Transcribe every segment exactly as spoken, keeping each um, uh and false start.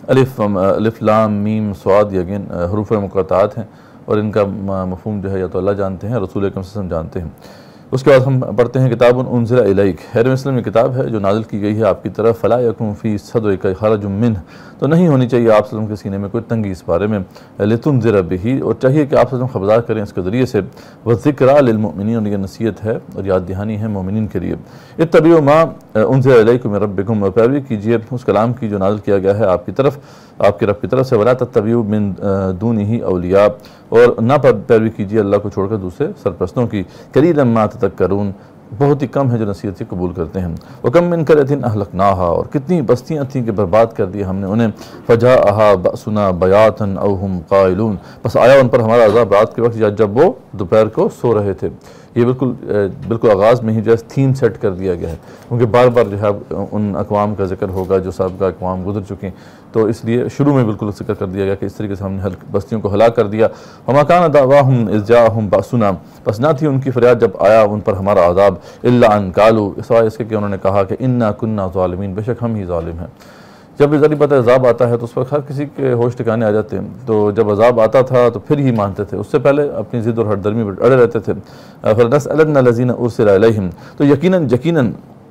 الف الف لام میم صاد یہ اگین حروف مقطعات ہیں، اور ان کا مفہوم جو ہے یا تو اللہ جانتے ہیں، رسول اکرم صلی اللہ علیہ وسلم جانتے ہیں۔ اس کے بعد ہم پڑھتے ہیں کتاب انزل الیک، حیر مسلم یہ کتاب ہے جو نازل کی گئی ہے آپ کی طرف، فلا یکن فی صدرک حرج منہ، تو نہیں ہونی چاہیے آپ صلی اللہ علیہ وسلم کے سینے میں کوئی تنگی اس بارے میں، لتنذر بہ، اور چاہیے کہ آپ صلی اللہ علیہ وسلم خبردار کریں اس کے ذریعے سے، وذکریٰ للمؤمنین، اور یہ نصیحت ہے اور یاد دہانی ہے مومنین کے لیے۔ اتبعوا ما انزل الیکم من ربکم، اور پیروی کیجیے اس کلام کی جو نازل کیا گیا ہے آپ کی طرف، آپ کے رب کی طرف سے، ولا تتبعوا من دونہ اولیاء، اور نہ پیروی کیجیے اللہ کو چھوڑ کر دوسرے سرپرستوں کی، قلیلا ما تذکرون، بہت ہی کم ہے جو نصیحت سے قبول کرتے ہیں۔ وَكَم مِّن قَرْيَةٍ أَهْلَكْنَاهَا، اور کتنی بستیاں تھیں کہ برباد کر دیا ہم نے انہیں، فَجَاءَهَا بَأْسُنَا بَيَاتًا أَوْ هُمْ قَائِلُونَ، بس آیا ان پر ہمارا عذاب رات کے وقت یا جب وہ دوپہر کو سو رہے تھے۔ یہ بالکل بالکل آغاز میں ہی جو ہے تھیم سیٹ کر دیا گیا ہے، کیونکہ بار بار جو ہے ان اقوام کا ذکر ہوگا جو سابقہ اقوام گزر چکے، تو اس لیے شروع میں بالکل ذکر کر دیا گیا کہ اس طریقے سے ہم نے بستیوں کو ہلاک کر دیا۔ وَمَا كَانَ دَعْوَاهُمْ إِذْ جَاءَهُمْ بَأْسُنَا، بس نہ تھی ان کی فریاد جب آیا ان پر ہمارا عذاب، إِلَّا أَن قَالُوا، سوائے اس کے کہ انہوں نے کہا کہ إِنَّا كُنَّا ظَالِمِينَ، بے شک ہم ہی ظالم ہیں۔ جب یہ ذریعہ پتہ عذاب آتا ہے تو اس وقت ہر کسی کے ہوش ٹھکانے آ جاتے ہیں، تو جب عذاب آتا تھا تو پھر ہی مانتے تھے، اس سے پہلے اپنی ضد اور ہٹ درمی پر اڑے رہتے تھے۔ فَلَنَسْأَلَنَّ الَّذِينَ أُرْسِلَ إِلَيْهِمْ، تو یقیناً یقیناً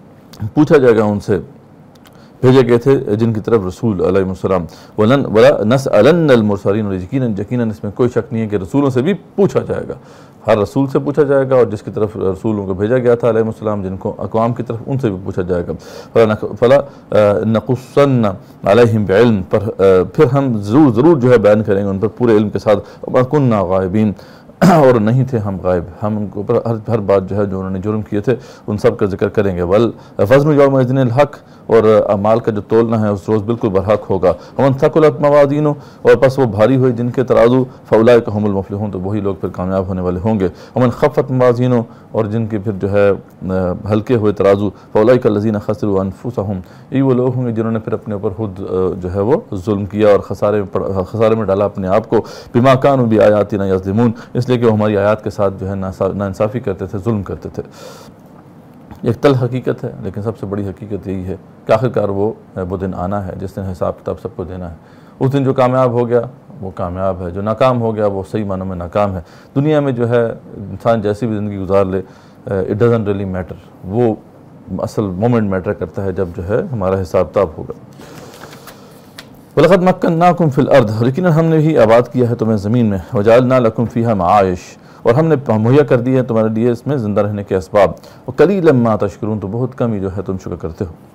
پوچھا جائے گا ان سے بھیجے گئے تھے جن کی طرف رسول علیہ السلام، وَلَنَسْأَلَنَّ الْمُرْسَلِينَ، اور یقیناً یقیناً اس میں کوئی شک نہیں ہے کہ رسولوں سے بھی پوچھا جائے گا، ہر رسول سے پوچھا جائے گا، اور جس کی طرف رسولوں کو بھیجا گیا تھا علیہ السلام، جن کو اقوام کی طرف، ان سے بھی پوچھا جائے گا۔ فَلَا نَقُصَّنَّ عَلَيْهِمْ بِعِلْمٍ، پر پھر ہم ضرور ضرور جو ہے بیان کریں گے ان پر پورے علم کے ساتھ، وَمَا كُنَّا غَائِبِينَ، اور نہیں تھے ہم غائب، ہم ان کے اوپر ہر ہر بات جو ہے جو انہوں نے جرم کیے تھے ان سب کا ذکر کریں گے۔ وَالْوَزْنُ يَوْمَئِذٍ الْحَقُّ، اور اعمال کا جو تولنا ہے اس روز بالکل برحق ہوگا۔ وَمَنْ ثَقُلَتْ مَوَازِينُهُ، اور پس وہ بھاری ہوئے جن کے ترازو، فَأُولَئِكَ هُمُ الْمُفْلِحُونَ، تو وہی لوگ پھر کامیاب ہونے والے ہوں گے۔ وَمَنْ خَفَّتْ مَوَازِينُهُ، اور جن کے پھر جو ہے ہلکے ہوئے ترازو، فَأُولَئِكَ الَّذِينَ خَسِرُوا أَنفُسَهُمْ، یہ وہ لوگ ہوں گے جنہوں نے پھر اپنے اوپر خود جو ہے وہ ظلم کیا اور خسارے میں خسارے میں ڈالا اپنے آپ کو، بِمَا كَانُوا بِآيَاتِنَا يَظْلِمُونَ، اس لیے کہ وہ ہماری آیات کے ساتھ جو ہے ناانصافی کرتے تھے، ظلم کرتے تھے۔ ایک تل حقیقت ہے، لیکن سب سے بڑی حقیقت یہی ہے کہ آخرکار وہ وہ دن آنا ہے جس دن حساب کتاب سب کو دینا ہے۔ اس دن جو کامیاب ہو گیا وہ کامیاب ہے، جو ناکام ہو گیا وہ صحیح معنوں میں ناکام ہے۔ دنیا میں جو ہے انسان جیسی بھی زندگی گزار لے، اٹ ڈزنٹ ریلی میٹر، وہ اصل مومنٹ میٹر کرتا ہے جب جو ہے ہمارا حساب کتاب ہوگا۔ وَلَقَدْ مَكَّنَّاكُمْ فِي الْأَرْضِ، اور یقیناً ہم نے ہی آباد کیا ہے تمہیں زمین میں، وَجَعَلْنَا لَكُمْ فِيهَا مَعَائِشَ، اور ہم نے مہیا کر دی ہے تمہارے لیے اس میں زندہ رہنے کے اسباب، وَقَلِيلًا مَا تَشْكُرُونَ، تو بہت کم ہی جو ہے تم شکر کرتے ہو۔